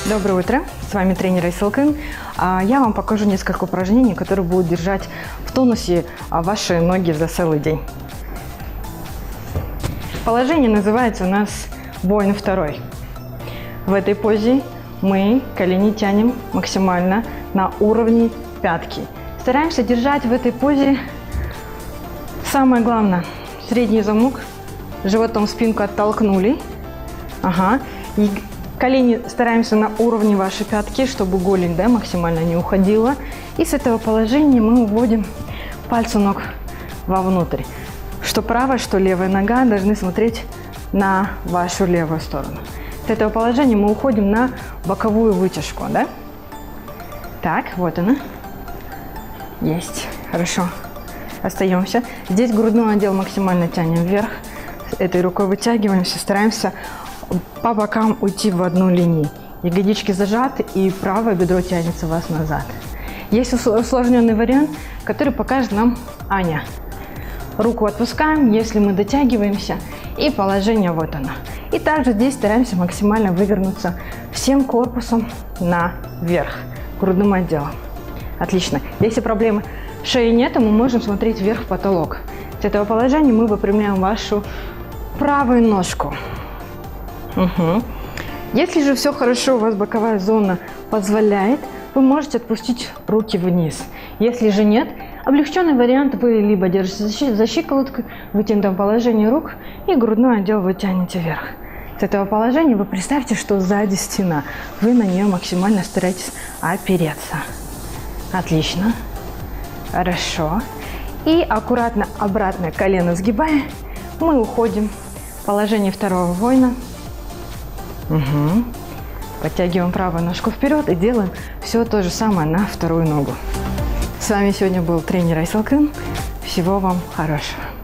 Доброе утро, с вами тренер Айсылкын. Я вам покажу несколько упражнений, которые будут держать в тонусе ваши ноги за целый день. Положение называется у нас воин второй. В этой позе мы колени тянем максимально на уровне пятки. Стараемся держать в этой позе, самое главное, средний замок, животом спинку оттолкнули. И колени стараемся на уровне вашей пятки, чтобы голень максимально не уходила. И с этого положения мы уводим пальцы ног вовнутрь. Что правая, что левая нога должны смотреть на вашу левую сторону. С этого положения мы уходим на боковую вытяжку. Так, вот она. Есть. Хорошо. Остаемся. Здесь грудной отдел максимально тянем вверх. Этой рукой вытягиваемся, стараемся по бокам уйти в одну линию. Ягодички зажаты, и правое бедро тянется у вас назад. Есть усложненный вариант, который покажет нам Аня. Руку отпускаем, если мы дотягиваемся, и положение вот оно. И также здесь стараемся максимально вывернуться всем корпусом наверх, грудным отделом. Отлично. Если проблемы шеи нет, то мы можем смотреть вверх в потолок. С этого положения мы выпрямляем вашу правую ножку. Если же все хорошо, у вас боковая зона позволяет, вы можете отпустить руки вниз. Если же нет, облегченный вариант, вы либо держите за щиколотку в вытянутом положении рук, и грудной отдел вы тянете вверх. С этого положения вы представьте, что сзади стена. Вы на нее максимально стараетесь опереться. Отлично. Хорошо. И аккуратно обратно колено сгибая, мы уходим в положение второго воина. Подтягиваем правую ножку вперед и делаем все то же самое на вторую ногу. С вами сегодня был тренер Айсылкын. Всего вам хорошего.